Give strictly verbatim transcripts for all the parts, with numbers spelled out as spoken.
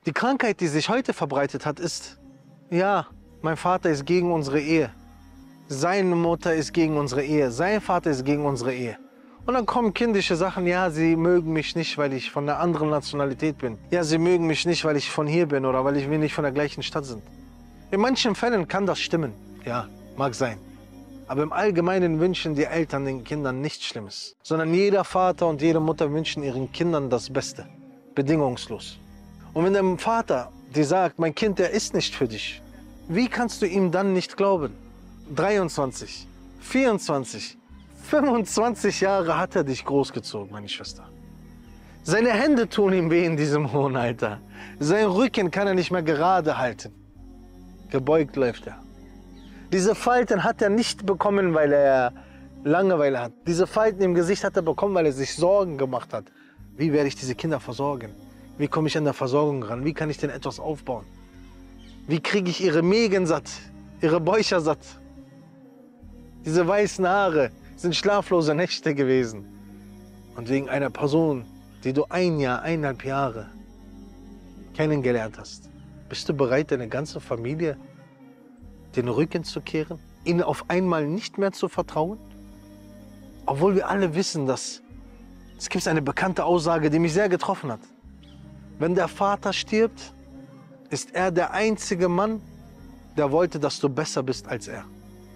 Die Krankheit, die sich heute verbreitet hat, ist, ja, mein Vater ist gegen unsere Ehe. Seine Mutter ist gegen unsere Ehe. Sein Vater ist gegen unsere Ehe. Und dann kommen kindische Sachen, ja, sie mögen mich nicht, weil ich von einer anderen Nationalität bin. Ja, sie mögen mich nicht, weil ich von hier bin oder weil wir nicht von der gleichen Stadt sind. In manchen Fällen kann das stimmen, ja, mag sein. Aber im Allgemeinen wünschen die Eltern den Kindern nichts Schlimmes. Sondern jeder Vater und jede Mutter wünschen ihren Kindern das Beste, bedingungslos. Und wenn der Vater dir sagt, mein Kind, der ist nicht für dich, wie kannst du ihm dann nicht glauben? dreiundzwanzig, vierundzwanzig, fünfundzwanzig Jahre hat er dich großgezogen, meine Schwester. Seine Hände tun ihm weh in diesem hohen Alter. Sein Rücken kann er nicht mehr gerade halten. Gebeugt läuft er. Diese Falten hat er nicht bekommen, weil er Langeweile hat. Diese Falten im Gesicht hat er bekommen, weil er sich Sorgen gemacht hat. Wie werde ich diese Kinder versorgen? Wie komme ich an der Versorgung ran? Wie kann ich denn etwas aufbauen? Wie kriege ich ihre Mägen satt, ihre Bäucher satt? Diese weißen Haare sind schlaflose Nächte gewesen. Und wegen einer Person, die du ein Jahr, eineinhalb Jahre kennengelernt hast, bist du bereit, deine ganze Familie den Rücken zu kehren? Ihnen auf einmal nicht mehr zu vertrauen? Obwohl wir alle wissen, dass es gibt eine bekannte Aussage, die mich sehr getroffen hat. Wenn der Vater stirbt, ist er der einzige Mann, der wollte, dass du besser bist als er.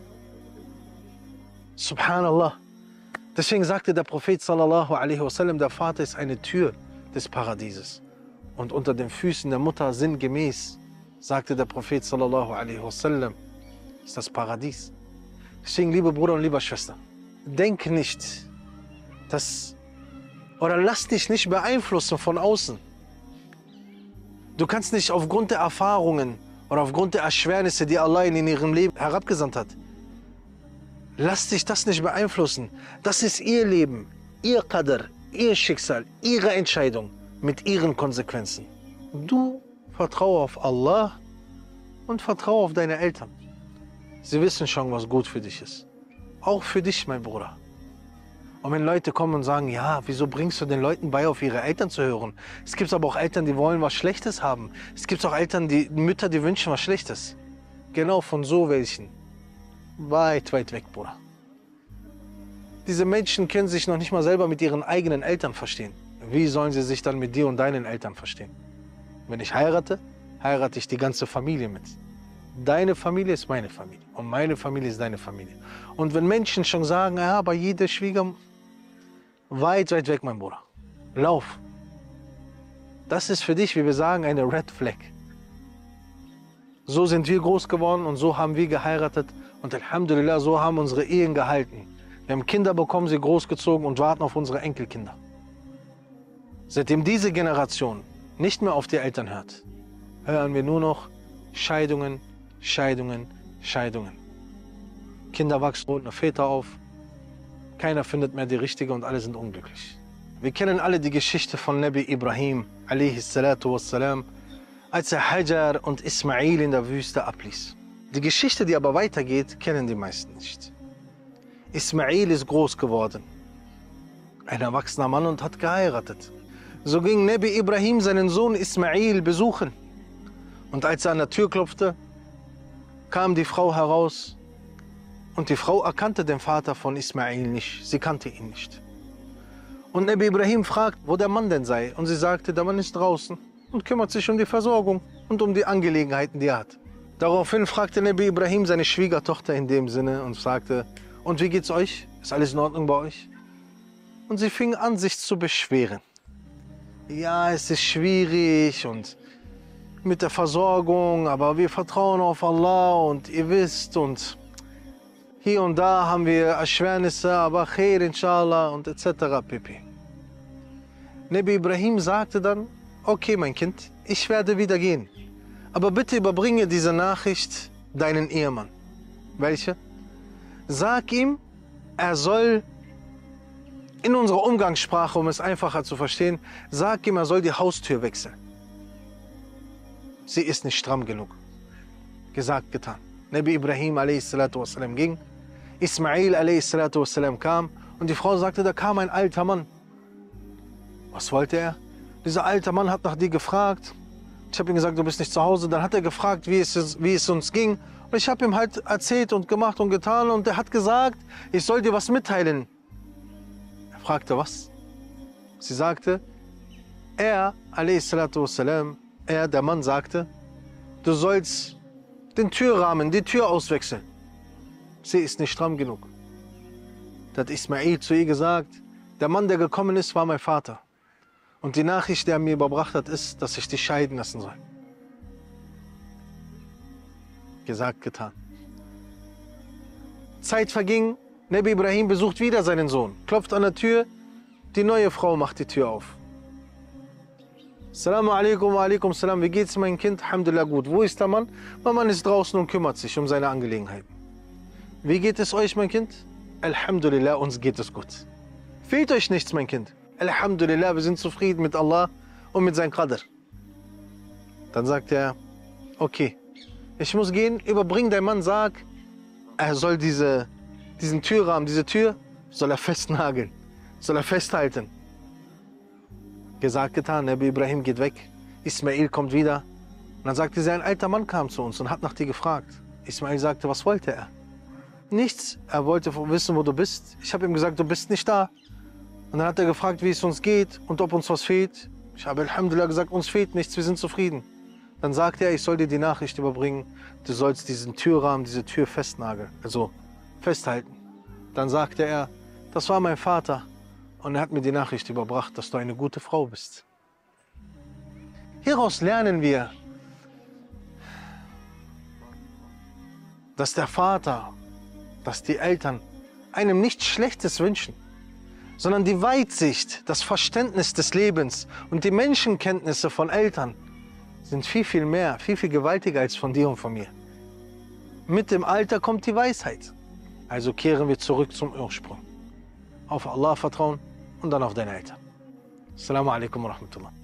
Subhanallah. Deswegen sagte der Prophet sallallahu alaihi wasallam, der Vater ist eine Tür des Paradieses. Und unter den Füßen der Mutter sinngemäß, sagte der Prophet sallallahu alaihi wasallam, ist das Paradies. Deswegen, liebe Bruder und liebe Schwester, denk nicht, dass, oder lass dich nicht beeinflussen von außen. Du kannst nicht aufgrund der Erfahrungen oder aufgrund der Erschwernisse, die Allah in ihrem Leben herabgesandt hat, lass dich das nicht beeinflussen. Das ist ihr Leben, ihr Qadr, ihr Schicksal, ihre Entscheidung mit ihren Konsequenzen. Du vertraue auf Allah und vertraue auf deine Eltern. Sie wissen schon, was gut für dich ist. Auch für dich, mein Bruder. Und wenn Leute kommen und sagen, ja, wieso bringst du den Leuten bei, auf ihre Eltern zu hören? Es gibt aber auch Eltern, die wollen was Schlechtes haben. Es gibt auch Eltern, die Mütter, die wünschen was Schlechtes. Genau von so welchen. Weit, weit weg, Bruder. Diese Menschen können sich noch nicht mal selber mit ihren eigenen Eltern verstehen. Wie sollen sie sich dann mit dir und deinen Eltern verstehen? Wenn ich heirate, heirate ich die ganze Familie mit. Deine Familie ist meine Familie und meine Familie ist deine Familie. Und wenn Menschen schon sagen, ja, aber jede Schwiegermutter, weit, weit weg, mein Bruder. Lauf. Das ist für dich, wie wir sagen, eine Red Flag. So sind wir groß geworden und so haben wir geheiratet. Und Alhamdulillah, so haben unsere Ehen gehalten. Wir haben Kinder bekommen, sie großgezogen und warten auf unsere Enkelkinder. Seitdem diese Generation nicht mehr auf die Eltern hört, hören wir nur noch Scheidungen, Scheidungen, Scheidungen. Kinder wachsen ohne Väter auf. Keiner findet mehr die Richtige und alle sind unglücklich. Wir kennen alle die Geschichte von Nabi Ibrahim, alaihi salatu wassalam, als er Hajar und Ismail in der Wüste abließ. Die Geschichte, die aber weitergeht, kennen die meisten nicht. Ismail ist groß geworden, ein erwachsener Mann, und hat geheiratet. So ging Nabi Ibrahim seinen Sohn Ismail besuchen. Und als er an der Tür klopfte, kam die Frau heraus. Und die Frau erkannte den Vater von Ismail nicht. Sie kannte ihn nicht. Und Nabi Ibrahim fragt, wo der Mann denn sei. Und sie sagte, der Mann ist draußen und kümmert sich um die Versorgung und um die Angelegenheiten, die er hat. Daraufhin fragte Nabi Ibrahim seine Schwiegertochter in dem Sinne und sagte, und wie geht's euch? Ist alles in Ordnung bei euch? Und sie fing an, sich zu beschweren. Ja, es ist schwierig und mit der Versorgung, aber wir vertrauen auf Allah und ihr wisst, und hier und da haben wir Erschwernisse, aber Khair inshallah und et cetera pp. Nabi Ibrahim sagte dann, okay mein Kind, ich werde wieder gehen, aber bitte überbringe diese Nachricht deinen Ehemann. Welche? Sag ihm, er soll in unserer Umgangssprache, um es einfacher zu verstehen, sag ihm, er soll die Haustür wechseln. Sie ist nicht stramm genug. Gesagt, getan. Nabi Ibrahim a s. ging, Ismail a s. kam und die Frau sagte, da kam ein alter Mann. Was wollte er? Dieser alte Mann hat nach dir gefragt, Ich habe ihm gesagt, du bist nicht zu Hause. Dann hat er gefragt, wie es, wie es uns ging. Und ich habe ihm halt erzählt und gemacht und getan. Und er hat gesagt, ich soll dir was mitteilen. Er fragte, was? Sie sagte, er, wassalam, er, der Mann, sagte, du sollst den Türrahmen, die Tür auswechseln. Sie ist nicht stramm genug. Da hat Ismail zu ihr gesagt, der Mann, der gekommen ist, war mein Vater. Und die Nachricht, die er mir überbracht hat, ist, dass ich dich scheiden lassen soll. Gesagt, getan. Zeit verging, Nabi Ibrahim besucht wieder seinen Sohn, klopft an der Tür, die neue Frau macht die Tür auf. Assalamu alaikum, wa alaikum salam, wie geht's mein Kind? Alhamdulillah gut. Wo ist der Mann? Mein Mann ist draußen und kümmert sich um seine Angelegenheiten. Wie geht es euch, mein Kind? Alhamdulillah, uns geht es gut. Fehlt euch nichts, mein Kind? Alhamdulillah, wir sind zufrieden mit Allah und mit seinem Qadr. Dann sagt er, okay, ich muss gehen, überbring deinem Mann, sag, er soll diese, diesen Türrahmen, diese Tür, soll er festnageln, soll er festhalten. Gesagt, getan, Nabi Ibrahim geht weg, Ismail kommt wieder. Und dann sagte sie, ein alter Mann kam zu uns und hat nach dir gefragt. Ismail sagte, was wollte er? Nichts, er wollte wissen, wo du bist. Ich habe ihm gesagt, du bist nicht da. Und dann hat er gefragt, wie es uns geht und ob uns was fehlt. Ich habe Alhamdulillah gesagt, uns fehlt nichts, wir sind zufrieden. Dann sagte er, ich soll dir die Nachricht überbringen, du sollst diesen Türrahmen, diese Tür festnageln, also festhalten. Dann sagte er, das war mein Vater und er hat mir die Nachricht überbracht, dass du eine gute Frau bist. Hieraus lernen wir, dass der Vater, dass die Eltern einem nichts Schlechtes wünschen, sondern die Weitsicht, das Verständnis des Lebens und die Menschenkenntnisse von Eltern sind viel, viel mehr, viel, viel gewaltiger als von dir und von mir. Mit dem Alter kommt die Weisheit. Also kehren wir zurück zum Ursprung. Auf Allah vertrauen und dann auf deine Eltern. Assalamu alaikum wa rahmatullah.